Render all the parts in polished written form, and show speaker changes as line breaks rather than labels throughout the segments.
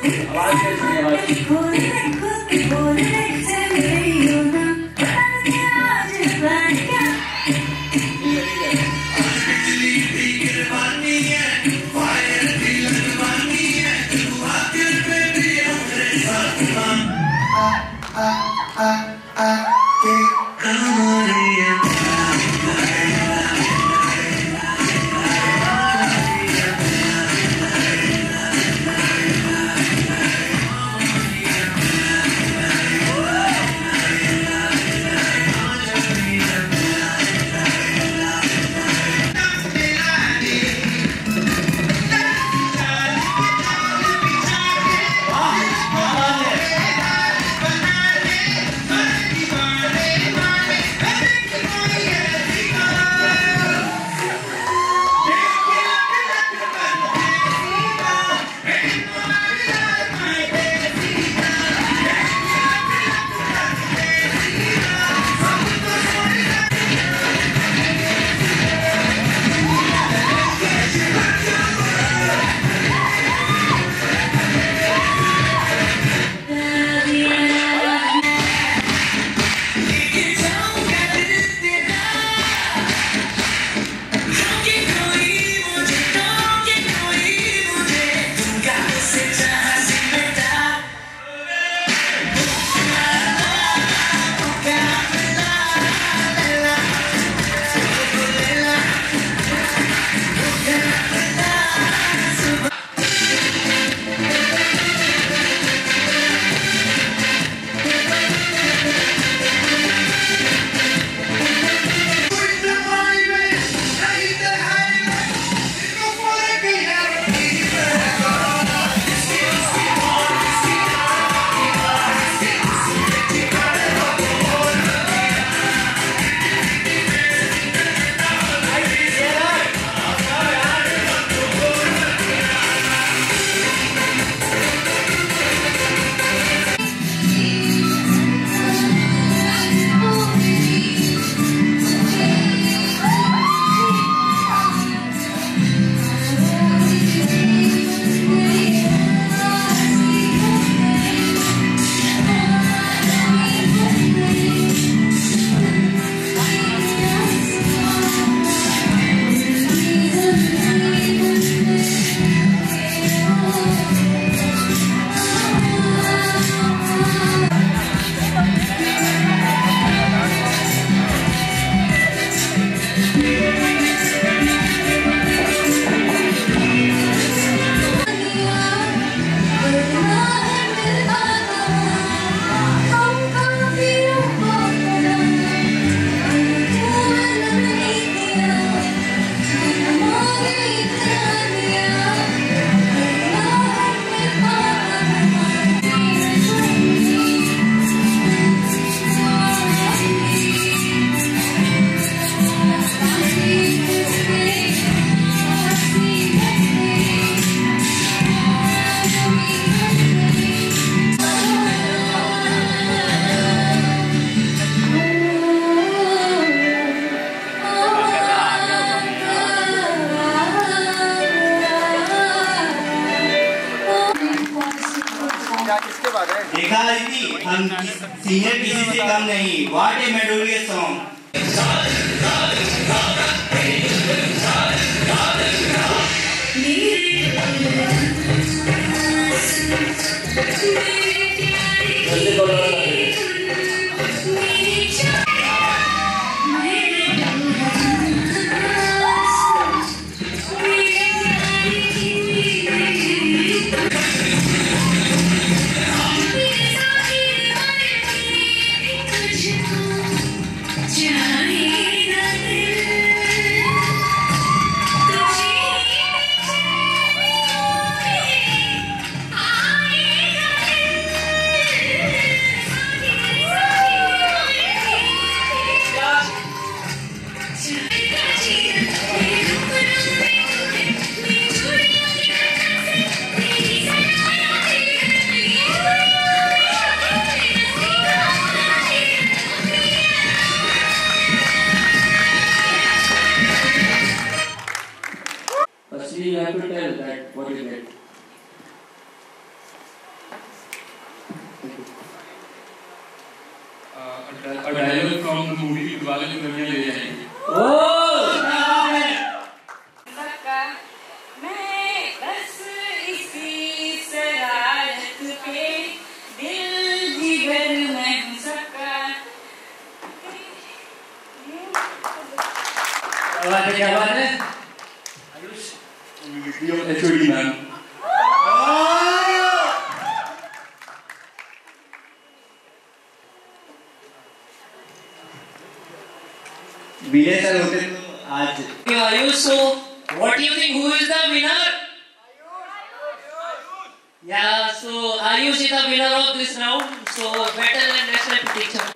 आवाज कैसी
देखा दीदी, हम सीनियर किसी से कम नहीं। What a melodious song.
A dialogue from the movie Diwali की दुनिया ले जाएंगे।
मैं बस इसी शरारत पे दिल जिगर में हूँ सबका।
क्या बात है?
Ayush, HOD ma'am.
Vinay sir होते तो आज
Ayush, so what do you think? Who is the winner? Yeah, so Ayush is the winner of this round. So better than next repetition.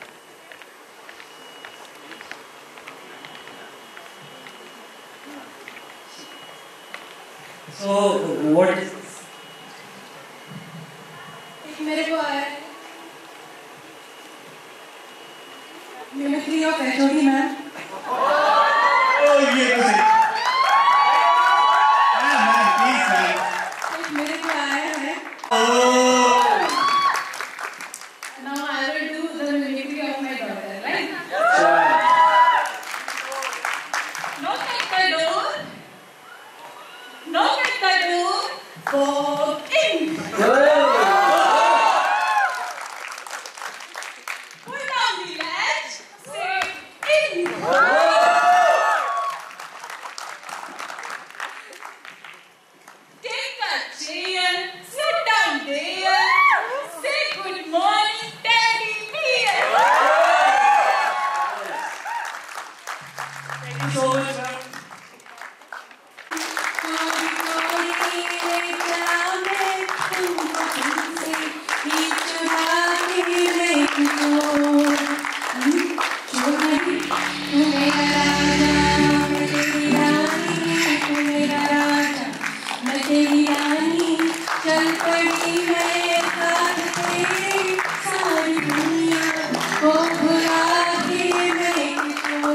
So what is this?
मेरे को आया है mimicry of HOD ma'am.
ये तो सही। Ma'am please ma'am.
मेरे को आया है। Now I will do the mimicry of my daughter, right? Knock at the door. Knock at the door. Walk in. Pull down the latch. Say in. Take a chair. Sit down there. Say good morning, Daddy dear.
Thank you so much, ma'am.
चल पड़ी मैं साथ तेरे सारी दुनिया को भुला के मैं किसको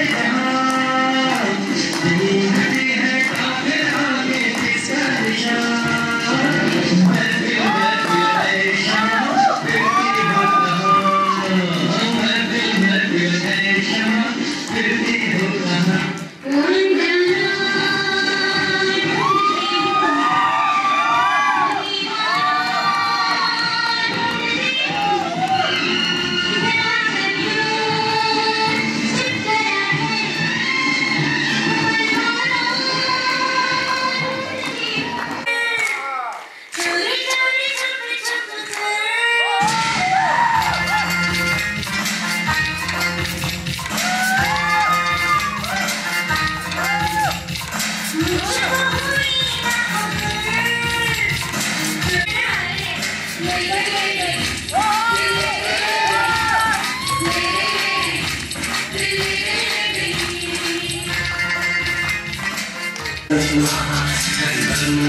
Krishna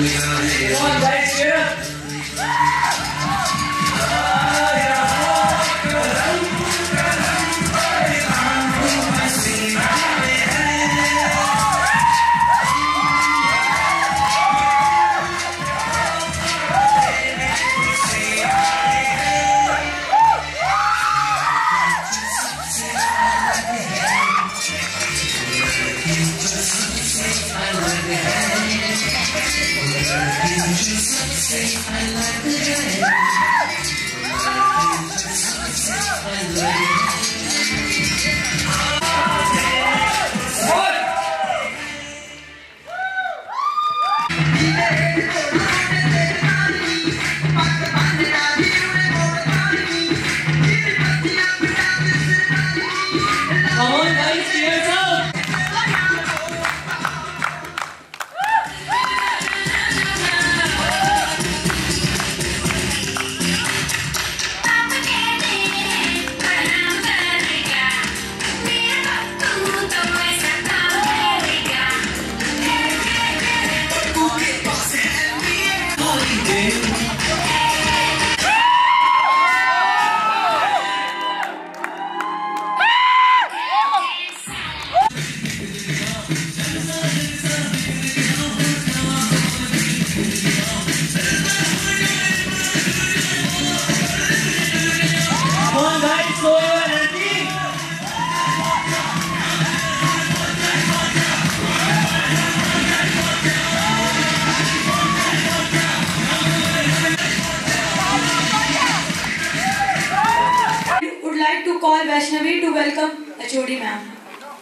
Call Vaishnavi to welcome HOD ma'am.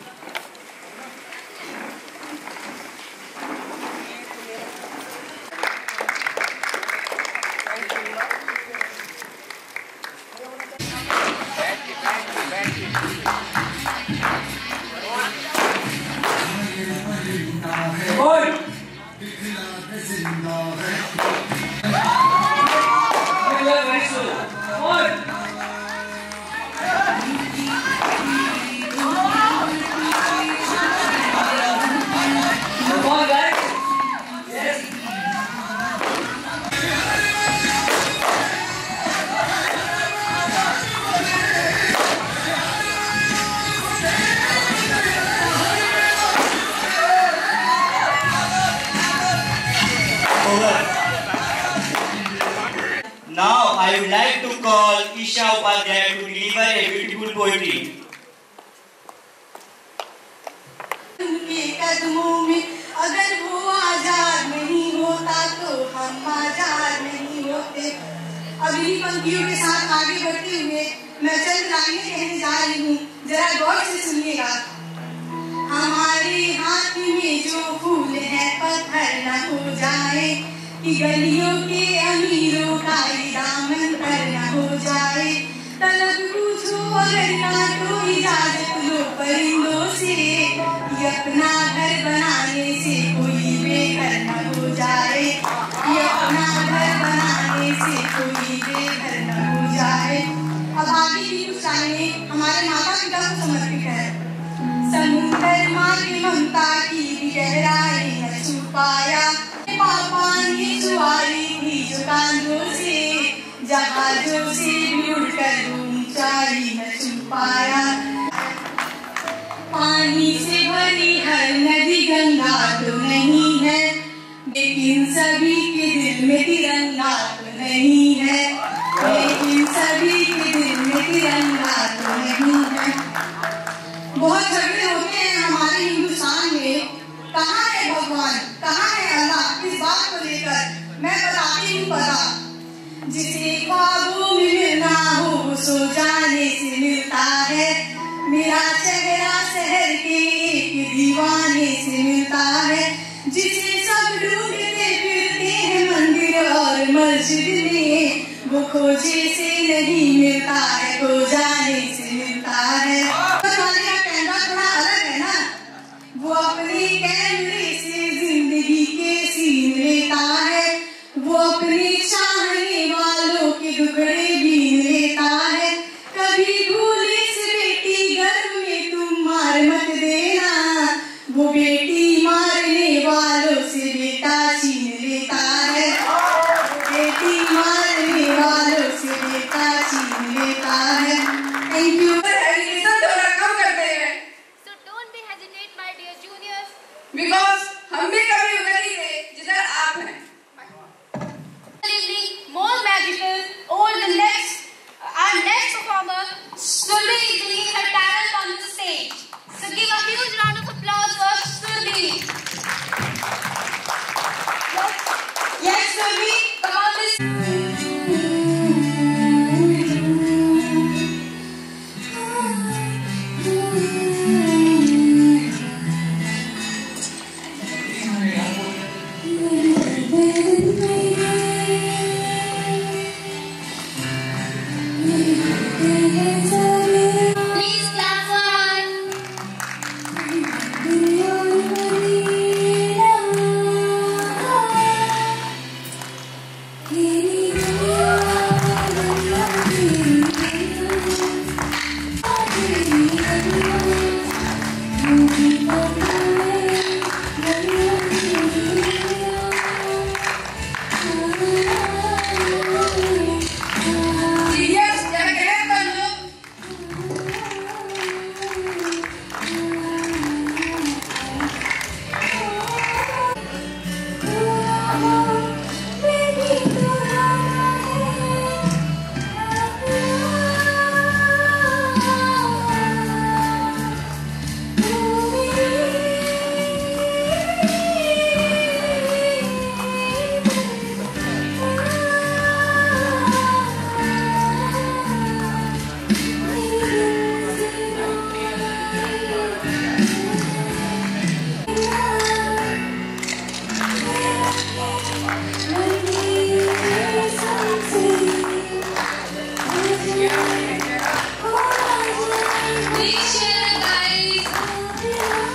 Now I would like to call Isha Upadhyay to deliver a beautiful poetry.
उनके कदमों में अगर वो आजाद नहीं होता तो हम आजाद नहीं होते। अब इन्हीं पंक्तियों के साथ आगे बढ़ते हुए मैं चंद लाइनें कहने जा रही हूँ, जरा गौर से सुनिएगा। हमारे हाथ में जो फूल है पत्थर न हो जाए, कि गलियों के अमीरों का दामन पर न हो जाए। तलब पूछो अगर ना तो इजाजत लो परिंदों से, ये अपना घर बनाने से कोई बेघर न हो जाए। ये अपना घर बनाने से कोई बेघर न हो जाए। अब आगे की कुछ लाइनें हमारे माता पिता को समर्पित है। समुद्र माँ की ममता की गहराई न छू पाया, पापा ने सवारी थी जो कांधों से, जहाजों से भी उड़कर ऊंचाई न छू पाया। पानी से भरी हर नदी गंगा तो नहीं है, लेकिन सभी के दिल में तिरंगा तो नहीं है। लेकिन सभी के दिल में तिरंगा तो नहीं है। बहुत झगड़े होते हैं हमारे हिंदुस्तान में, कहाँ है भगवान, कहाँ है अल्लाह, इस बात को लेकर मैं बताती हूँ पता। जिसे ख्वाबों में मिलना हो वो सो जाने से मिलता है, मेरा चेहरा शहर के एक दीवाने से मिलता है। जिसे सब ढूंढते फिरते हैं मंदिर और मस्जिद में, वो खोजे से नहीं मिलता है, खो जाने से मिलता है। थोड़ा अलग है ना, वो अपने कैमरे से जिंदगी के सीन लेता है, वो अपने चाहने वालों के टुकड़े बीन लेता है। कभी भूले से बेटी गर्भ में तुम मार मत देना, वो बेटी मारने वालों से बेटा छीन लेता सभी Please clap for us. Serious, jangan kelihatan lu. Please share, guys.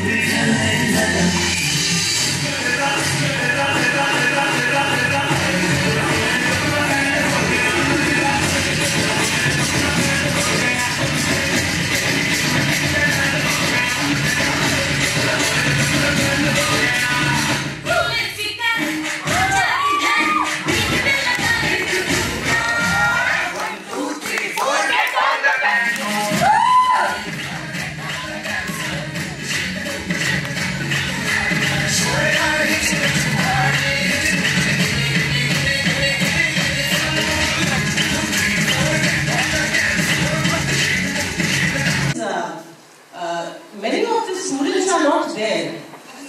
Many of the students are not there.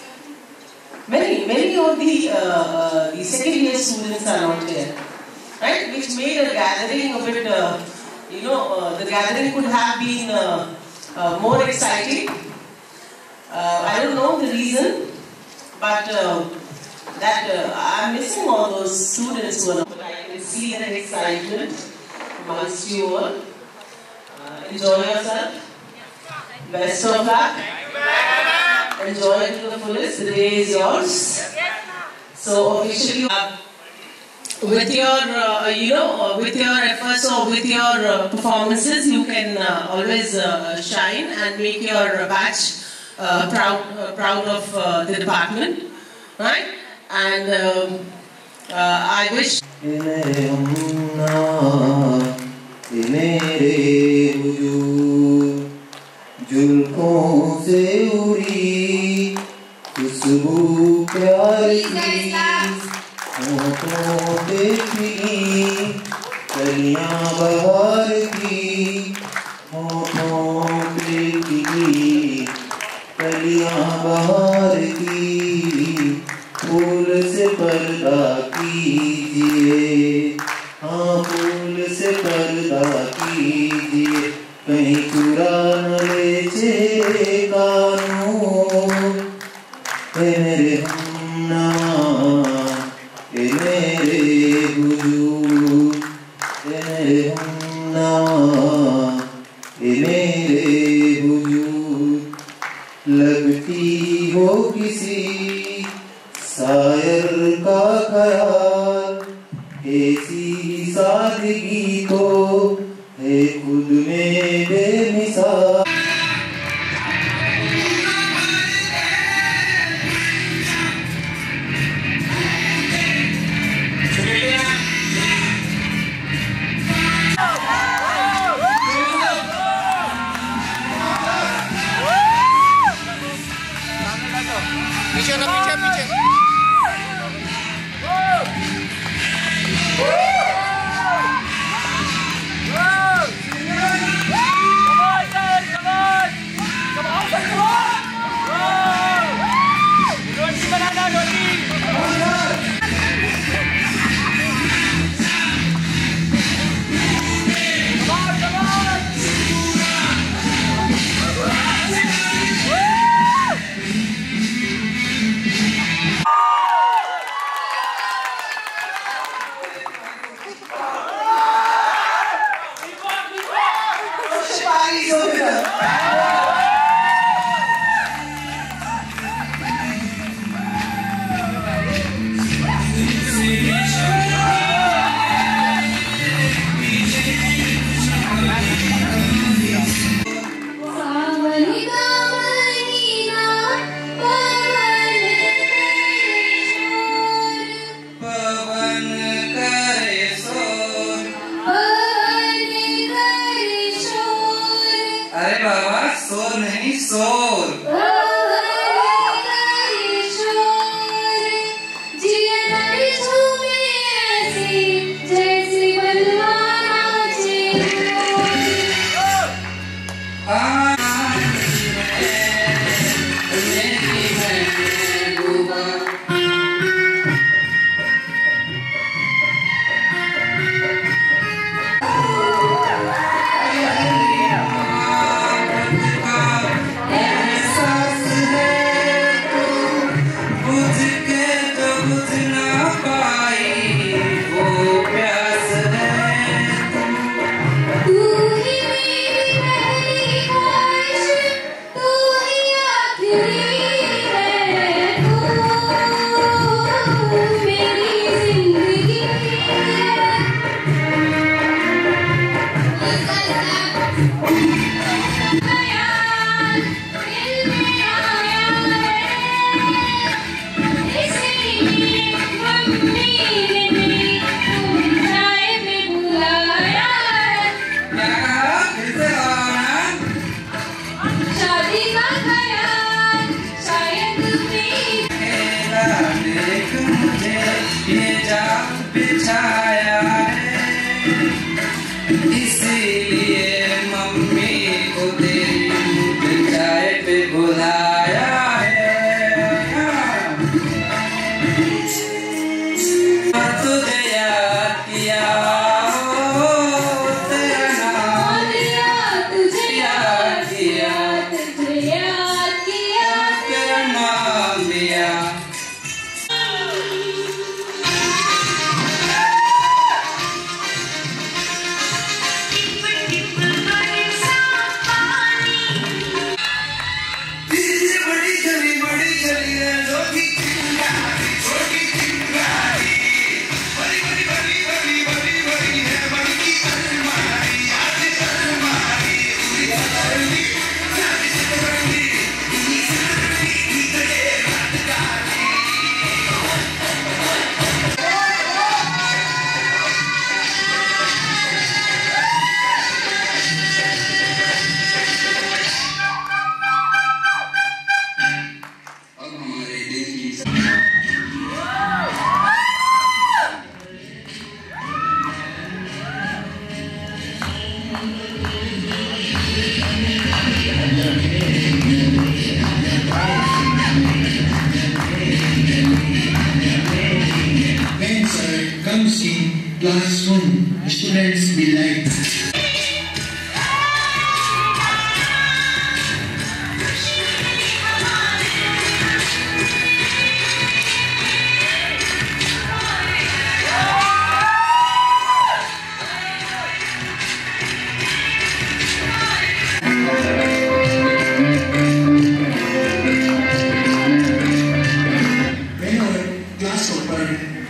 Many of the second year students are not there, right? Which made a gathering a bit, the gathering could have been more exciting. I don't know the reason, but that I'm missing all those students who are not. But I can see that excitement amongst you all. Enjoy yourself. Best of luck. Enjoy it to the fullest. The day is yours. So officially, with your with your efforts or with your performances, you can always shine and make your batch proud of the department, right? And I wish. जुल्फों से उड़ी खुशबू प्यारी होठों पे खिली कलियां बहार की होठों पे खिली कलियां बहार की फूल से पर्दा कीजिए हाँ फूल से पर्दा कीजिए कहीं चुरा न ले चेहरे कानून मेरे हमनवा मेरे हुजूर मेरे हमनवा मेरे हुजूर लगती हो किसी शायर का ख्याल ऐसी सादगी तो है खुद में बेमिसाल
पीछे ना पीछे पीछे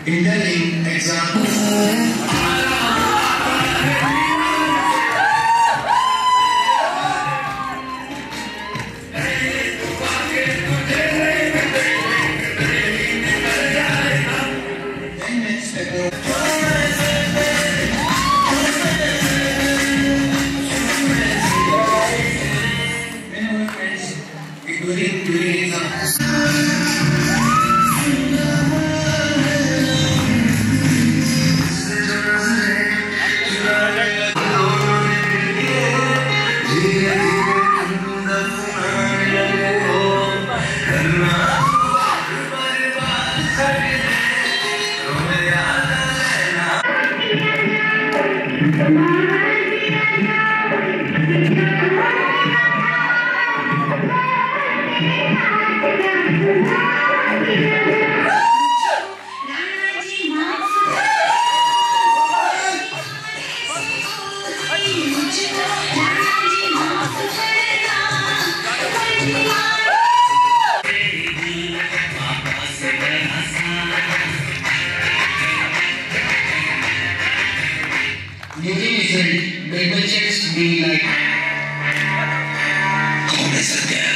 interlink exam. Let the checks be like Organised again.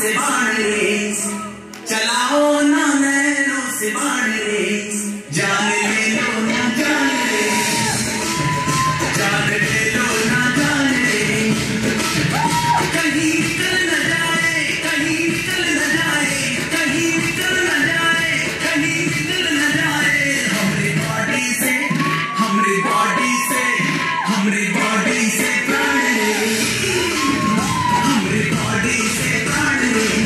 से बाण रेस, चलाओ ना नैनों से बाण रेस, जान ले लो ना जान रेस, जान ले लो ना जान रेस, कहीं निकल न जाए, कहीं निकल न जाए, कहीं निकल न जाए, कहीं निकल न जाए, हमारी बॉडी से, हमारी बॉडी से, हमारी बॉडी से प्राण ले, हमारी बॉडी से प्राण ले।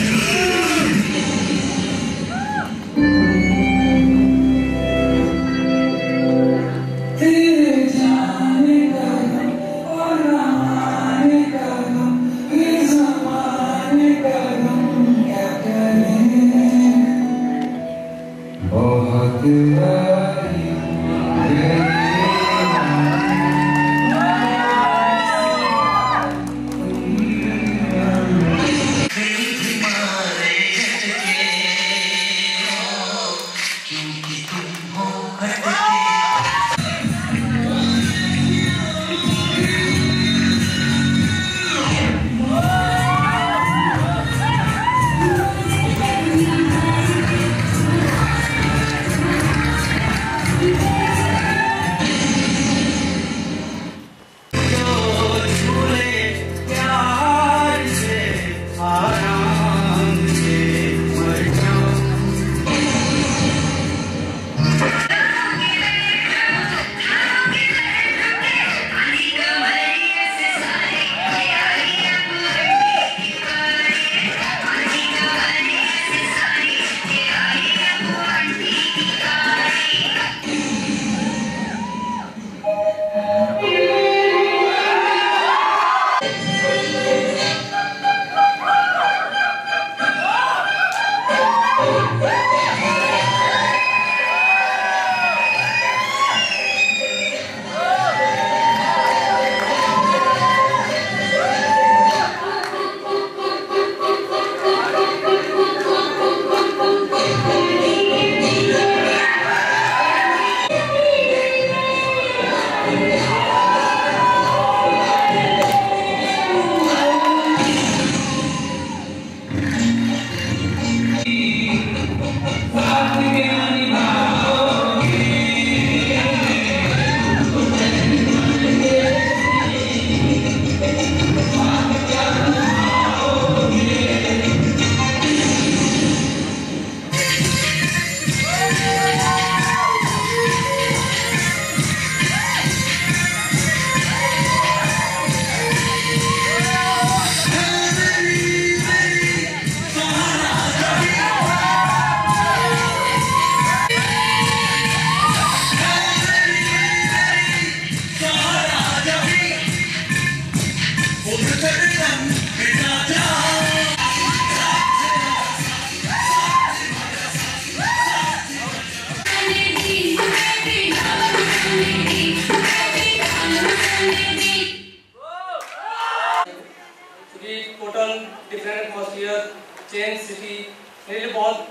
Total different atmosphere, change city, मेरे लिए बहुत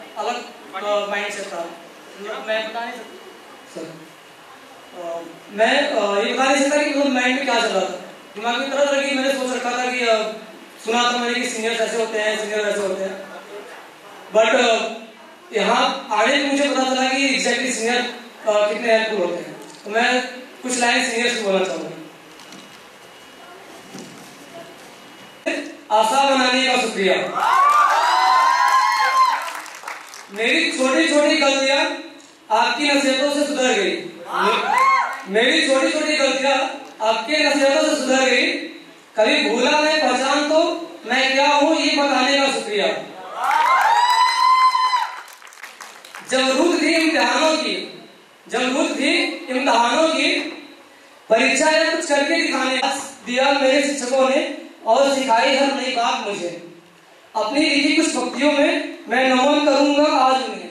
अलग माइंड सेट था। मैं बता नहीं सकता सर, मैं ये बता नहीं सकता कि उस माइंड में क्या चल रहा था। दिमाग में तरह तरह की मैंने सोच रखा था कि सुना था मैंने कि सीनियर्स ऐसे होते हैं, सीनियर ऐसे होते हैं, बट यहाँ आगे भी मुझे पता चला कि एग्जैक्टली सीनियर कितने हेल्पफुल होते हैं। तो मैं कुछ लाइन सीनियर्स को बोलना चाहूँगा। आशा बनाने का शुक्रिया। मेरी छोटी छोटी गलतियां आपकी नसीहतों से सुधर गई। मेरी छोटी छोटी गलतियां आपके नसीहतों से सुधर गई। कभी भूला मैं पहचान तो मैं क्या हूं ये बताने का शुक्रिया। जरूरत थी इम्तिहानों की परीक्षा या कुछ करके दिखाने दिया मेरे शिक्षकों ने और सिखाई हर नई बात मुझे। अपनी लिखी कुछ पंक्तियों में मैं नमन करूंगा आज उन्हें।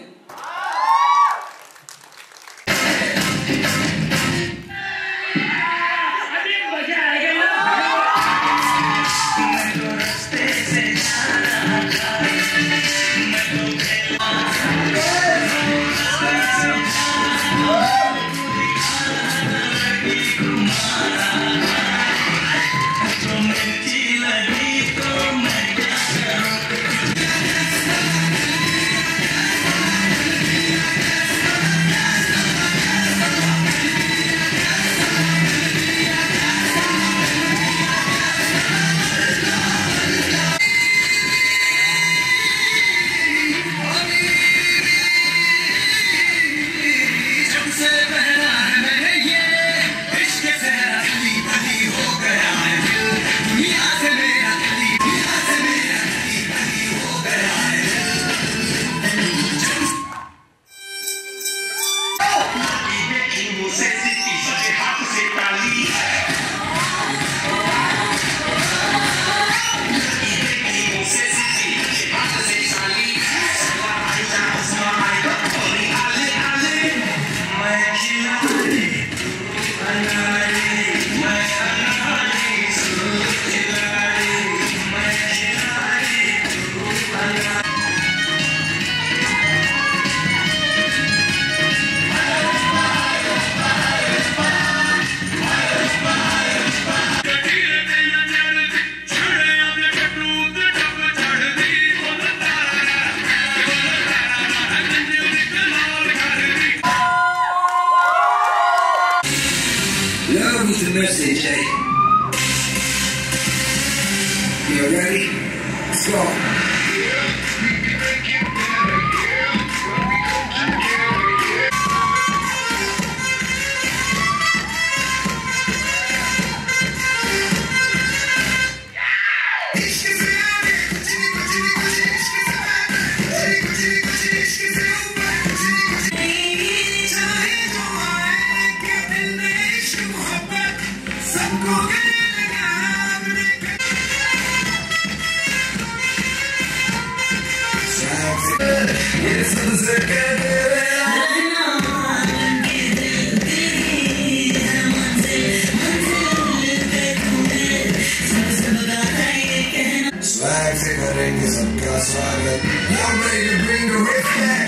Swag से करेंगे सबका स्वागत. Y'all ready to bring the riff back?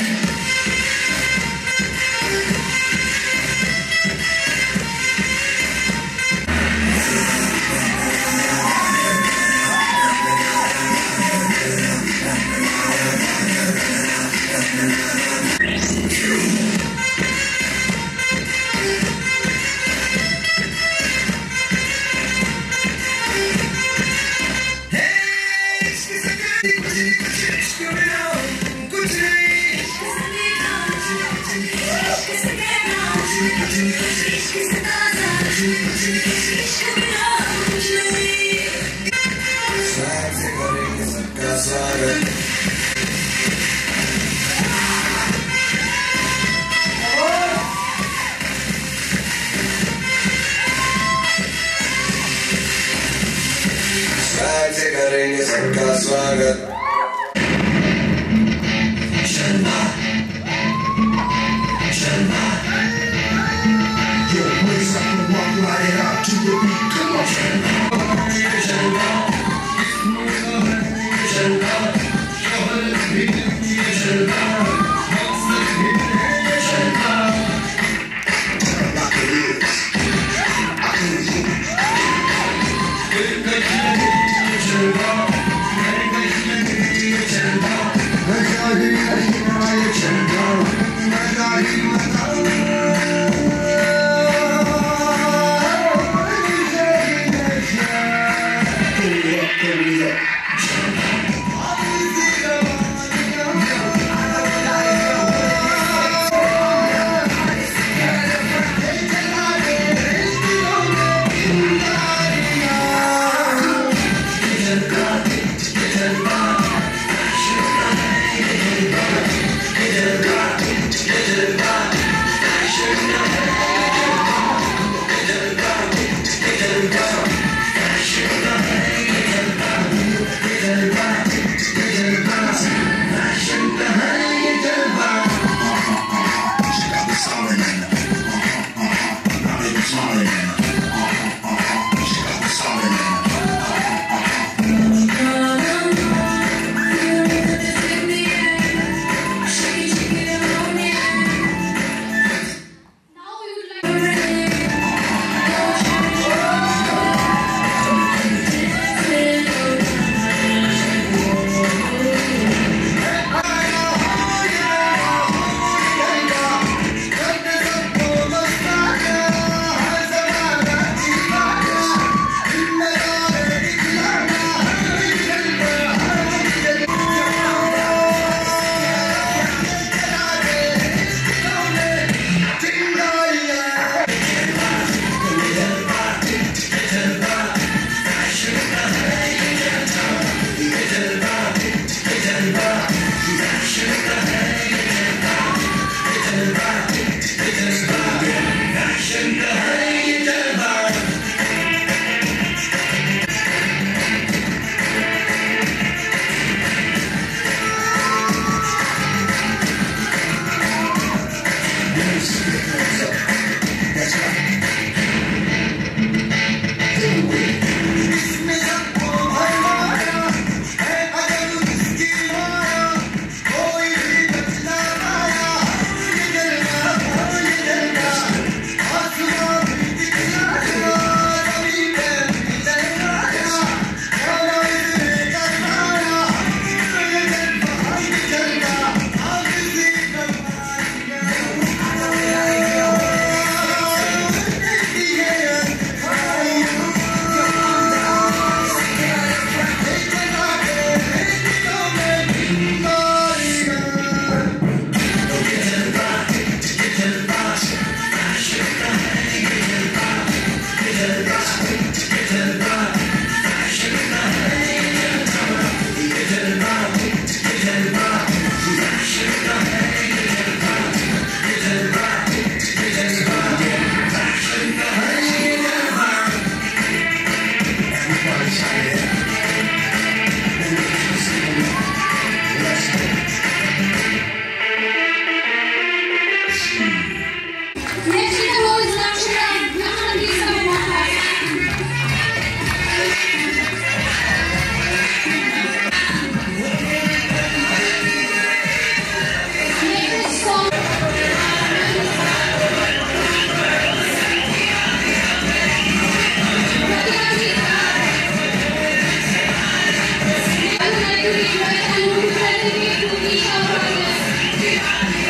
Swag से करेंगे सबका स्वागत. Swag से करेंगे सबका स्वागत. Yo, raise up and walk right out to the beat. Come on.
I would like to invite Anu to present to the